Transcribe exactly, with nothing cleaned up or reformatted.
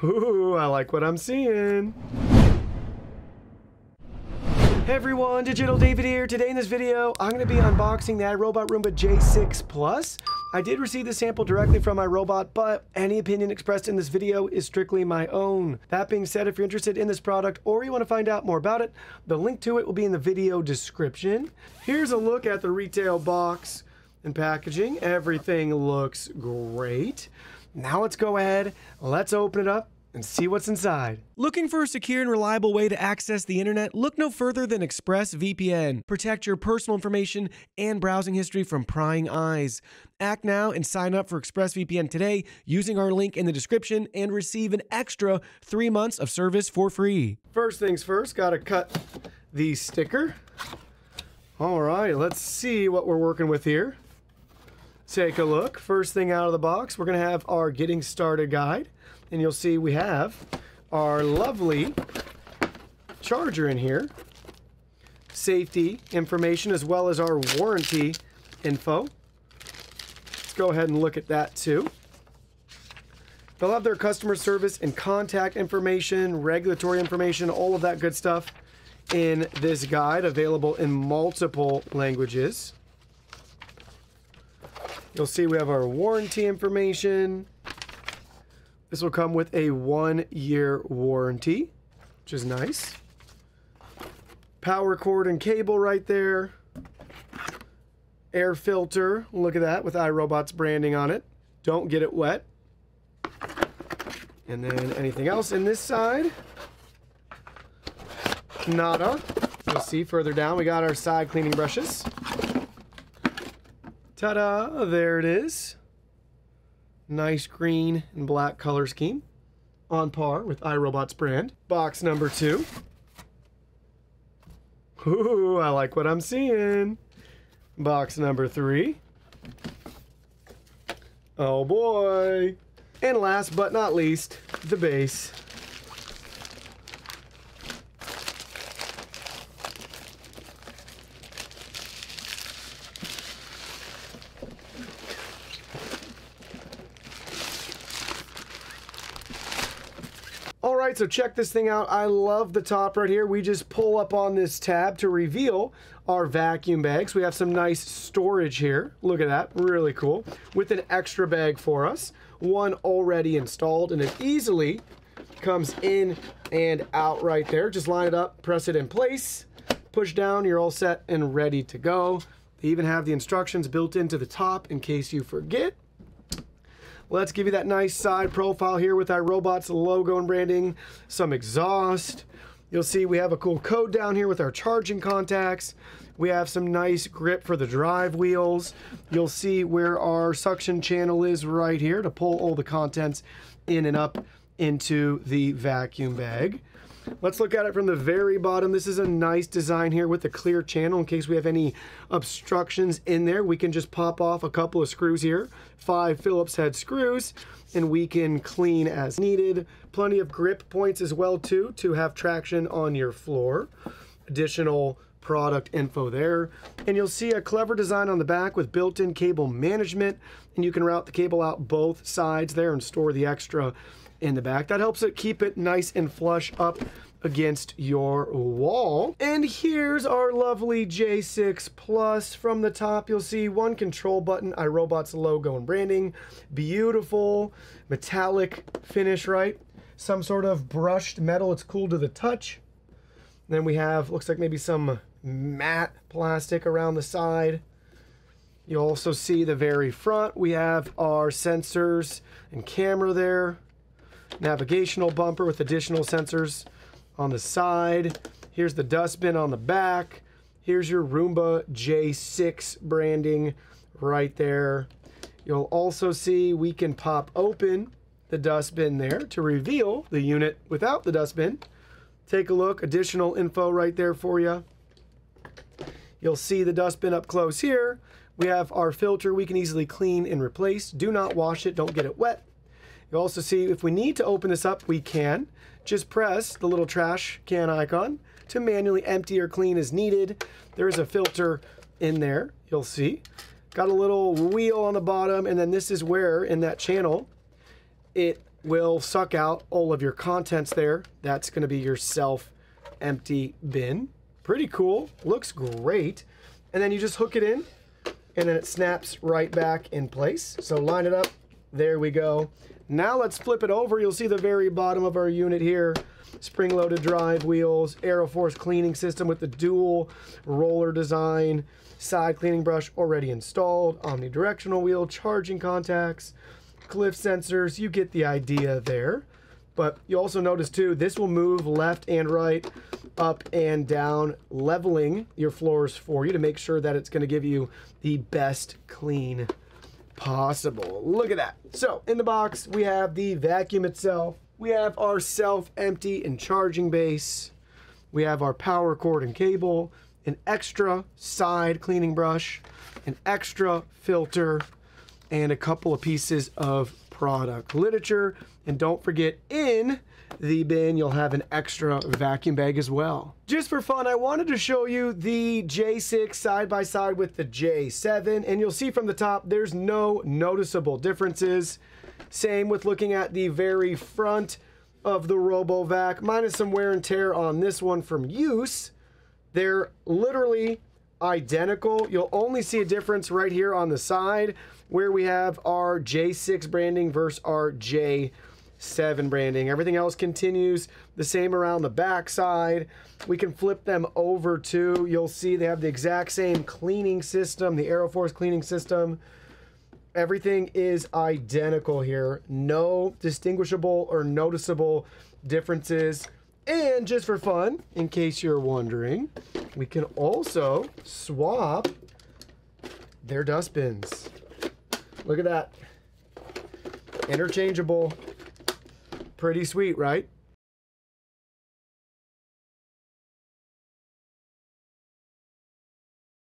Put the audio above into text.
Ooh, I like what I'm seeing. Hey everyone, Digital David here. Today in this video, I'm going to be unboxing the iRobot Roomba J six Plus. I did receive the sample directly from iRobot, but any opinion expressed in this video is strictly my own. That being said, if you're interested in this product or you want to find out more about it, the link to it will be in the video description. Here's a look at the retail box and packaging. Everything looks great. Now let's go ahead, let's open it up and see what's inside. Looking for a secure and reliable way to access the internet? Look no further than ExpressVPN. Protect your personal information and browsing history from prying eyes. Act now and sign up for ExpressVPN today using our link in the description and receive an extra three months of service for free. First things first, gotta cut the sticker. All right, let's see what we're working with here. Take a look. First thing out of the box, we're gonna have our getting started guide. And you'll see we have our lovely charger in here, safety information, as well as our warranty info. Let's go ahead and look at that too. They'll have their customer service and contact information, regulatory information, all of that good stuff in this guide, available in multiple languages. You'll see we have our warranty information. This will come with a one-year warranty, which is nice. Power cord and cable right there. Air filter, look at that, with iRobot's branding on it. Don't get it wet. And then anything else in this side? Nada. You'll see further down, we got our side cleaning brushes. Ta-da, there it is. Nice green and black color scheme, on par with iRobot's brand. Box number two. Ooh, I like what I'm seeing. Box number three. Oh boy. And last but not least, the base. All right, so check this thing out. I love the top right here. We just pull up on this tab to reveal our vacuum bags. We have some nice storage here. Look at that, really cool. With an extra bag for us, one already installed, and it easily comes in and out right there. Just line it up, press it in place, push down, you're all set and ready to go. They even have the instructions built into the top in case you forget. Let's give you that nice side profile here with iRobot's logo and branding, some exhaust. You'll see we have a cool code down here with our charging contacts. We have some nice grip for the drive wheels. You'll see where our suction channel is right here to pull all the contents in and up into the vacuum bag. Let's look at it from the very bottom. This is a nice design here with the clear channel in case we have any obstructions in there. We can just pop off a couple of screws here, five Phillips head screws, and we can clean as needed. Plenty of grip points as well too to have traction on your floor. Additional product info there. And you'll see a clever design on the back with built-in cable management, and you can route the cable out both sides there and store the extra in the back. That helps it keep it nice and flush up against your wall. And here's our lovely J six Plus. From the top, you'll see one control button, iRobot's logo and branding. Beautiful metallic finish, right? Some sort of brushed metal. It's cool to the touch. Then we have, looks like maybe some matte plastic around the side. You'll also see the very front. We have our sensors and camera there. Navigational bumper with additional sensors on the side. Here's the dustbin on the back. Here's your Roomba J six branding right there. You'll also see we can pop open the dustbin there to reveal the unit without the dustbin. Take a look, additional info right there for you. You'll see the dustbin up close here. We have our filter we can easily clean and replace. Do not wash it, don't get it wet. You'll also see if we need to open this up, we can. Just press the little trash can icon to manually empty or clean as needed. There is a filter in there, you'll see. Got a little wheel on the bottom, and then this is where, in that channel, it will suck out all of your contents there. That's going to be your self-empty bin. Pretty cool. Looks great. And then you just hook it in, and then it snaps right back in place. So line it up. There we go. Now let's flip it over. You'll see the very bottom of our unit here. Spring-loaded drive wheels, Aeroforce cleaning system with the dual roller design, side cleaning brush already installed, omnidirectional wheel, charging contacts, cliff sensors. You get the idea there. But you also notice too, this will move left and right, up and down, leveling your floors for you to make sure that it's going to give you the best clean possible. Look at that. So in the box, we have the vacuum itself. We have our self-empty and charging base. We have our power cord and cable, an extra side cleaning brush, an extra filter, and a couple of pieces of product literature. And don't forget, in the bin, you'll have an extra vacuum bag as well. Just for fun, I wanted to show you the J six side by side with the J seven, and you'll see from the top, there's no noticeable differences. Same with looking at the very front of the RoboVac, minus some wear and tear on this one from use. They're literally identical. You'll only see a difference right here on the side where we have our J six branding versus our J seven branding. Everything else continues the same around the back side. We can flip them over too. You'll see they have the exact same cleaning system, the Aeroforce cleaning system. Everything is identical here. No distinguishable or noticeable differences. And just for fun, in case you're wondering, we can also swap their dustbins. Look at that. Interchangeable. Pretty sweet, right?